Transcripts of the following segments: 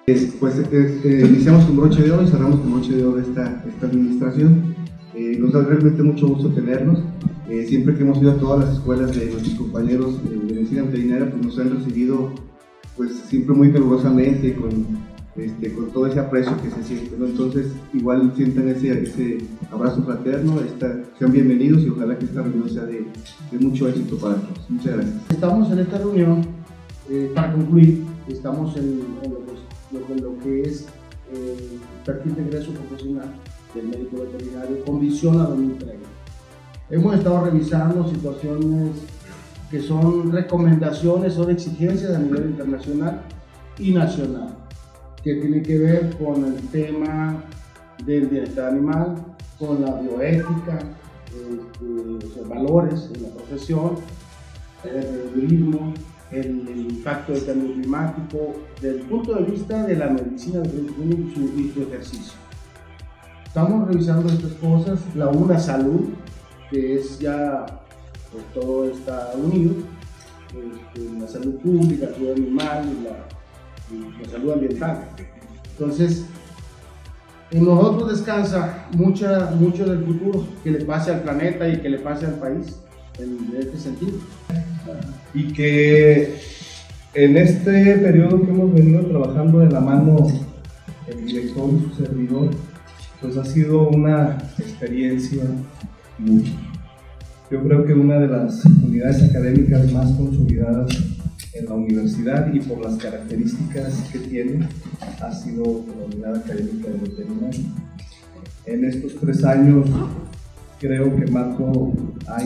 Iniciamos con broche de oro y cerramos con broche de oro esta administración. Nos da realmente mucho gusto tenerlos. Siempre que hemos ido a todas las escuelas de nuestros compañeros de medicina veterinaria, pues nos han recibido pues siempre muy calurosamente, con todo ese aprecio que se siente, ¿no? Entonces igual sientan ese abrazo fraterno, sean bienvenidos y ojalá que esta reunión sea de mucho éxito para todos. Muchas gracias. Estamos en esta reunión, para concluir, estamos en lo que es el perfil de ingreso profesional del médico veterinario con visión a 2030. Hemos estado revisando situaciones que son recomendaciones, son exigencias a nivel internacional y nacional, que tienen que ver con el tema del bienestar animal, con la bioética, los valores en la profesión, el periodismo, el impacto del cambio climático, desde el punto de vista de la medicina y su ejercicio. Estamos revisando estas cosas, la una salud, que es ya, pues todo está unido, la salud pública, la salud animal y la salud ambiental. Entonces, en nosotros descansa mucho del futuro que le pase al planeta y que le pase al país en este sentido. Y que en este periodo que hemos venido trabajando de la mano el director y su servidor, pues ha sido una experiencia única. Yo creo que una de las unidades académicas más consolidadas en la universidad y por las características que tiene ha sido la unidad académica de veterinaria. En estos 3 años creo que Marco ha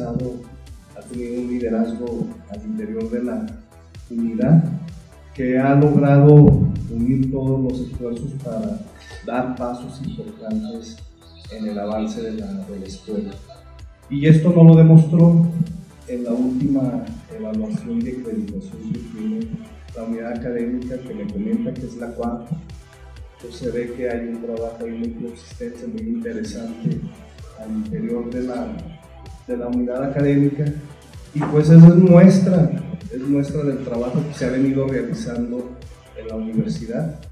tenido un liderazgo al interior de la unidad que ha logrado unir todos los esfuerzos para dar pasos importantes en el avance de la escuela. Y esto no lo demostró en la última evaluación de acreditación que tiene la unidad académica, que me comenta que es la 4ª. Pues se ve que hay un trabajo ahí muy consistente, muy interesante al interior de la unidad académica, y pues esa es muestra del trabajo que se ha venido realizando en la universidad.